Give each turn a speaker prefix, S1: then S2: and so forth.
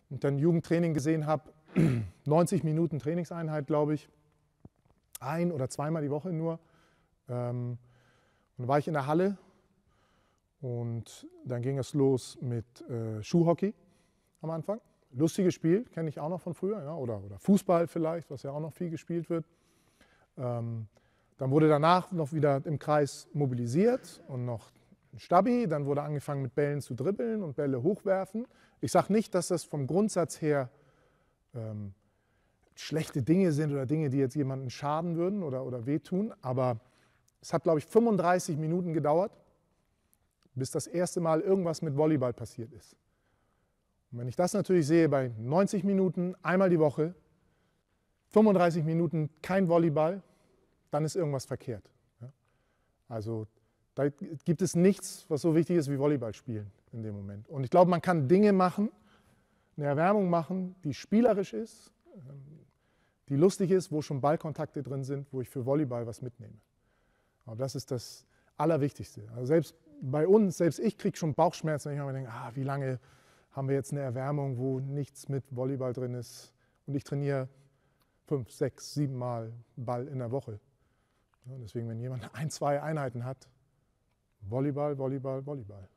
S1: und dann Jugendtraining gesehen habe, 90 Minuten Trainingseinheit, glaube ich, ein- oder zweimal die Woche nur. Und dann war ich in der Halle und dann ging es los mit Schuhhockey am Anfang. Lustiges Spiel, kenne ich auch noch von früher, ja, oder Fußball vielleicht, was ja auch noch viel gespielt wird. Dann wurde danach noch wieder im Kreis mobilisiert und noch ein Stabi. Dann wurde angefangen mit Bällen zu dribbeln und Bälle hochwerfen. Ich sage nicht, dass das vom Grundsatz her schlechte Dinge sind oder Dinge, die jetzt jemandem schaden würden oder wehtun, aber es hat, glaube ich, 35 Minuten gedauert, bis das erste Mal irgendwas mit Volleyball passiert ist. Und wenn ich das natürlich sehe bei 90 Minuten, einmal die Woche, 35 Minuten kein Volleyball, dann ist irgendwas verkehrt. Ja? Also da gibt es nichts, was so wichtig ist wie Volleyball spielen in dem Moment. Und ich glaube, man kann Dinge machen, eine Erwärmung machen, die spielerisch ist, die lustig ist, wo schon Ballkontakte drin sind, wo ich für Volleyball was mitnehme. Aber das ist das Allerwichtigste. Also selbst bei uns, selbst ich kriege schon Bauchschmerzen, wenn ich mir denke, wie lange haben wir jetzt eine Erwärmung, wo nichts mit Volleyball drin ist. Und ich trainiere 5, 6, 7 Mal Ball in der Woche. Ja, deswegen, wenn jemand 1, 2 Einheiten hat, Volleyball, Volleyball, Volleyball.